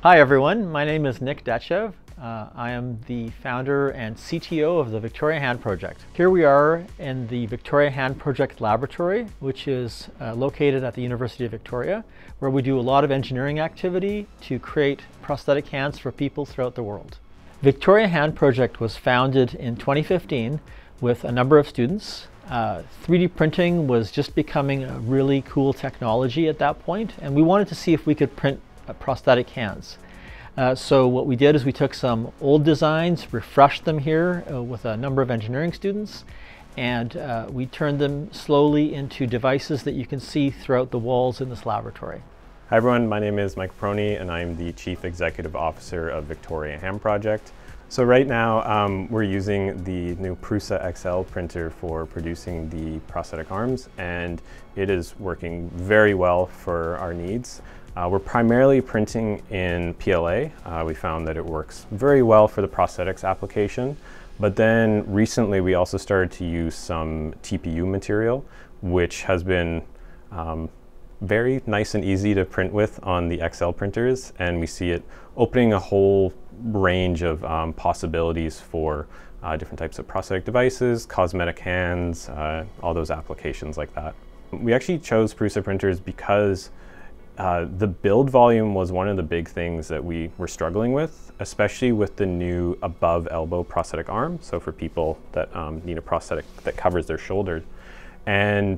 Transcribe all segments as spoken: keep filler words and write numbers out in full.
Hi everyone, my name is Nick Detchev. Uh, I am the founder and C T O of the Victoria Hand Project. Here we are in the Victoria Hand Project Laboratory, which is uh, located at the University of Victoria, where we do a lot of engineering activity to create prosthetic hands for people throughout the world. Victoria Hand Project was founded in twenty fifteen with a number of students. Uh, three D printing was just becoming a really cool technology at that point, and we wanted to see if we could print uh, prosthetic hands. Uh, so what we did is we took some old designs, refreshed them here uh, with a number of engineering students, and uh, we turned them slowly into devices that you can see throughout the walls in this laboratory. Hi everyone, my name is Mike Prony and I'm the Chief Executive Officer of Victoria Hand Project. So right now um, we're using the new Prusa X L printer for producing the prosthetic arms, and it is working very well for our needs. Uh, we're primarily printing in P L A. Uh, we found that it works very well for the prosthetics application, but then recently we also started to use some T P U material, which has been um, very nice and easy to print with on the X L printers, and we see it opening a whole range of um, possibilities for uh, different types of prosthetic devices, cosmetic hands, uh, all those applications like that. We actually chose Prusa printers because Uh, the build volume was one of the big things that we were struggling with, especially with the new above elbow prosthetic arm. So for people that um, need a prosthetic that covers their shoulder. And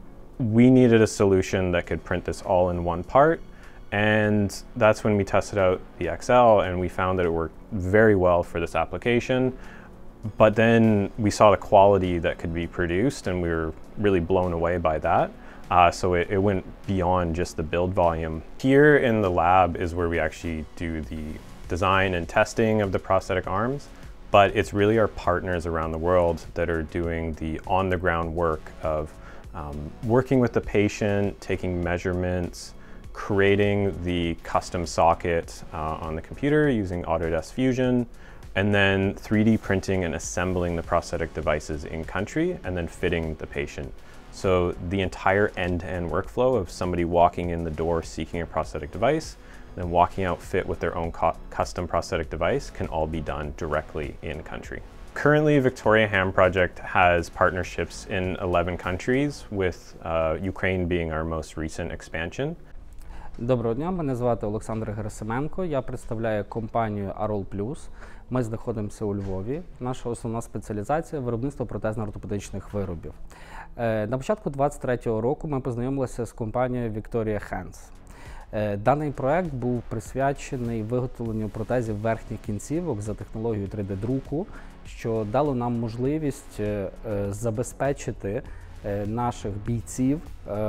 we needed a solution that could print this all in one part. And that's when we tested out the X L, and we found that it worked very well for this application. But then we saw the quality that could be produced, and we were really blown away by that. Uh, so it, it went beyond just the build volume. Here in the lab is where we actually do the design and testing of the prosthetic arms, but it's really our partners around the world that are doing the on-the-ground work of um, working with the patient, taking measurements, creating the custom socket uh, on the computer using Autodesk Fusion, and then three D printing and assembling the prosthetic devices in country, and then fitting the patient. So the entire end-to-end workflow of somebody walking in the door seeking a prosthetic device, then walking out fit with their own custom prosthetic device can all be done directly in country. Currently, Victoria Hand Project has partnerships in eleven countries, with uh, Ukraine being our most recent expansion. Доброго дня, мене звати Олександр Герасименко, я представляю компанію Arol Plus. Ми знаходимося у Львові. Наша основна спеціалізація – виробництво протезно-ортопедичних виробів. На початку двадцять третього року ми познайомилися з компанією Victoria Hands. Даний проект був присвячений виготовленню протезів верхніх кінцівок за технологією три Д-друку, що дало нам можливість забезпечити наших бійців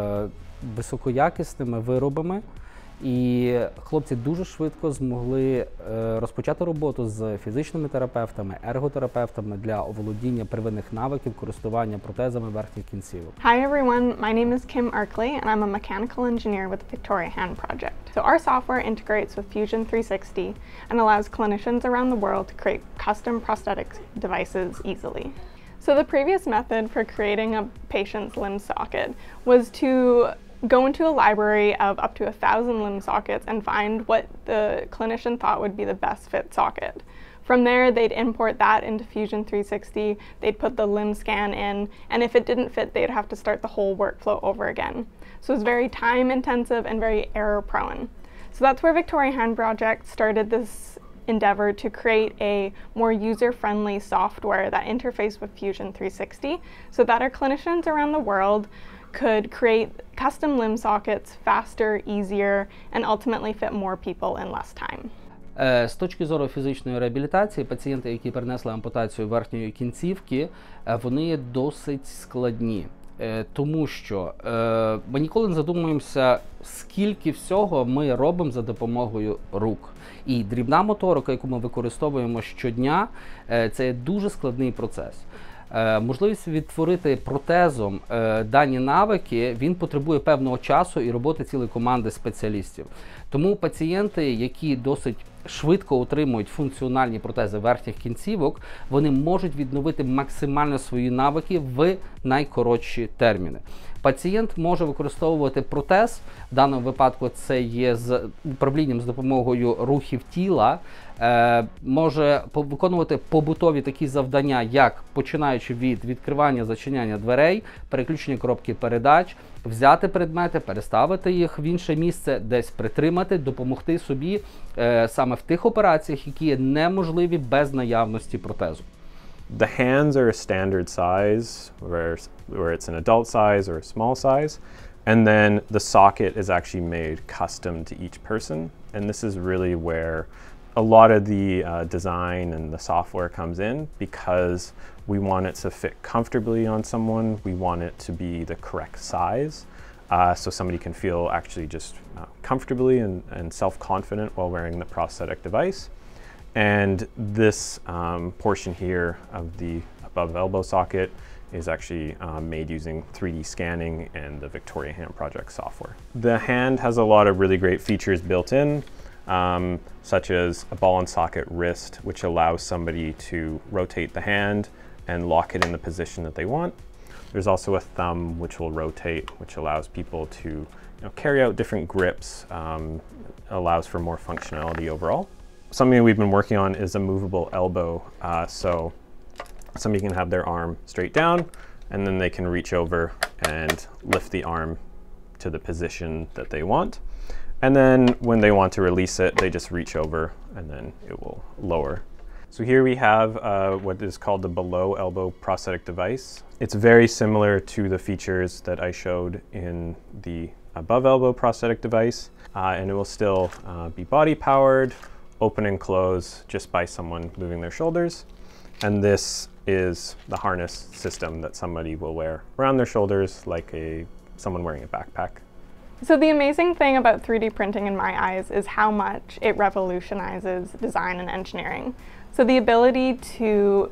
високоякісними виробами. І хлопці дуже швидко змогли розпочати роботу з фізичними терапевтами, ерготерапевтами для оволодіння первинних навиків користування протезами верхніх кінцівок. Hi everyone, my name is Kim Arkley and I'm a mechanical engineer with the Victoria Hand Project. So our software integrates with Fusion three sixty and allows clinicians around the world to create custom prosthetic devices easily. So the previous method for creating a patient's limb socket was to go into a library of up to a thousand limb sockets and find what the clinician thought would be the best fit socket. From there, they'd import that into Fusion three sixty, they'd put the limb scan in, and if it didn't fit, they'd have to start the whole workflow over again. So it's very time intensive and very error prone. So that's where Victoria Hand Project started this endeavor to create a more user-friendly software that interfaced with Fusion three sixty so that our clinicians around the world could create custom limb sockets faster, easier, and ultimately fit more people in less time. З точки зору фізичної реабілітації, пацієнти, які перенесли ампутацію верхньої кінцівки, вони є досить складні. Тому що ми ніколи не задумуємося, скільки всього ми робимо за допомогою рук. І дрібна моторика, яку ми використовуємо щодня, це є дуже складний процес. Можливість відтворити протезом дані навики, він потребує певного часу і роботи цілої команди спеціалістів. Тому пацієнти, які досить швидко утримують функціональні протези верхніх кінцівок, вони можуть відновити максимально свої навики в найкоротші терміни. Пацієнт може використовувати протез, в даному випадку це є з управлінням з допомогою рухів тіла, е, може виконувати побутові такі завдання, як починаючи від відкривання, зачиняння дверей, переключення коробки передач, взяти предмети, переставити їх в інше місце, десь притримати, допомогти собі е, саме в тих операціях, які є неможливі без наявності протезу. The hands are a standard size, where, where it's an adult size or a small size, and then the socket is actually made custom to each person. And this is really where a lot of the uh, design and the software comes in, because we want it to fit comfortably on someone. We want it to be the correct size, uh, so somebody can feel actually just uh, comfortably and, and self-confident while wearing the prosthetic device. And this um, portion here of the above elbow socket is actually um, made using three D scanning and the Victoria Hand Project software. The hand has a lot of really great features built in, um, such as a ball and socket wrist, which allows somebody to rotate the hand and lock it in the position that they want. There's also a thumb which will rotate, which allows people to you know, carry out different grips, um, allows for more functionality overall. Something we've been working on is a movable elbow, uh, so somebody can have their arm straight down and then they can reach over and lift the arm to the position that they want. And then when they want to release it, they just reach over and then it will lower. So here we have uh, what is called the below elbow prosthetic device. It's very similar to the features that I showed in the above elbow prosthetic device, uh, and it will still uh, be body powered, open and close just by someone moving their shoulders. And this is the harness system that somebody will wear around their shoulders like a someone wearing a backpack. So the amazing thing about three D printing in my eyes is how much it revolutionizes design and engineering. So the ability to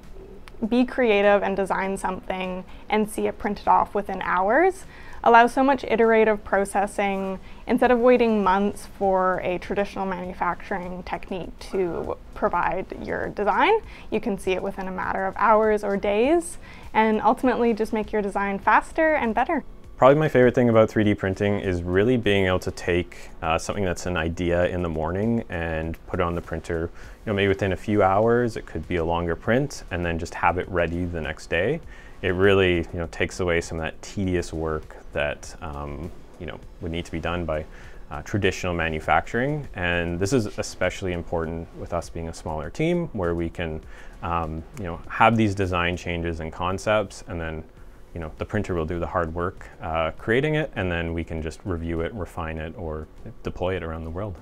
be creative and design something and see it printed off within hours allows so much iterative processing. Instead of waiting months for a traditional manufacturing technique to provide your design, you can see it within a matter of hours or days, and ultimately just make your design faster and better. Probably my favorite thing about three D printing is really being able to take uh, something that's an idea in the morning and put it on the printer, you know, maybe within a few hours. It could be a longer print, and then just have it ready the next day. It really, you know, takes away some of that tedious work that um, you know, would need to be done by uh, traditional manufacturing. And this is especially important with us being a smaller team, where we can um, you know, have these design changes and concepts, and then you know, the printer will do the hard work uh, creating it, and then we can just review it, refine it, or deploy it around the world.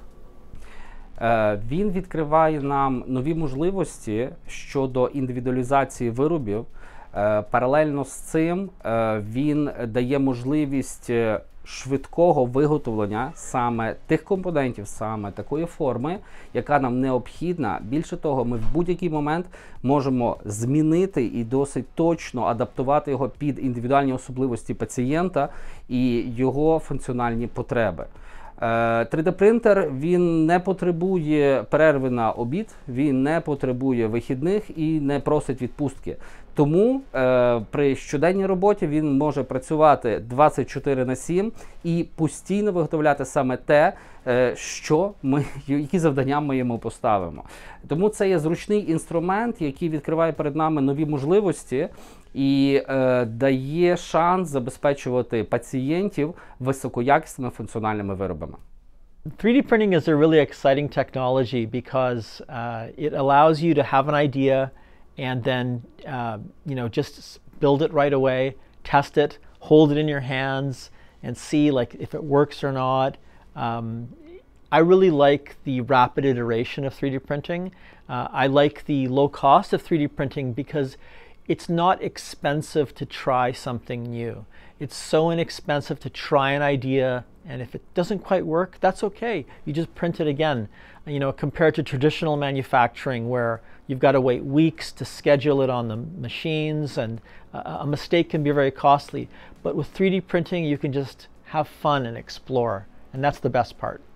Він відкриває нам нові можливості щодо індивідуалізації виробів. Паралельно з цим він дає можливість швидкого виготовлення саме тих компонентів, саме такої форми, яка нам необхідна. Більше того, ми в будь-який момент можемо змінити і досить точно адаптувати його під індивідуальні особливості пацієнта і його функціональні потреби. три ді принтер, він не потребує перерви на обід, він не потребує вихідних і не просить відпустки. Тому е, при щоденній роботі він може працювати двадцять чотири на сім і постійно виготовляти саме те, е, що ми, які завдання ми йому поставимо. Тому це є зручний інструмент, який відкриває перед нами нові можливості і е, дає шанс забезпечувати пацієнтів високоякісними функціональними виробами. three D printing is a really exciting technology because uh, it allows you to have an idea and then uh, you know, just build it right away, test it, hold it in your hands, and see like if it works or not. Um, I really like the rapid iteration of three D printing. Uh, I like the low cost of three D printing because it's not expensive to try something new. It's so inexpensive to try an idea, and if it doesn't quite work, that's okay. You just print it again. You know, compared to traditional manufacturing where you've got to wait weeks to schedule it on the machines, and uh, a mistake can be very costly. But with three D printing, you can just have fun and explore, and that's the best part.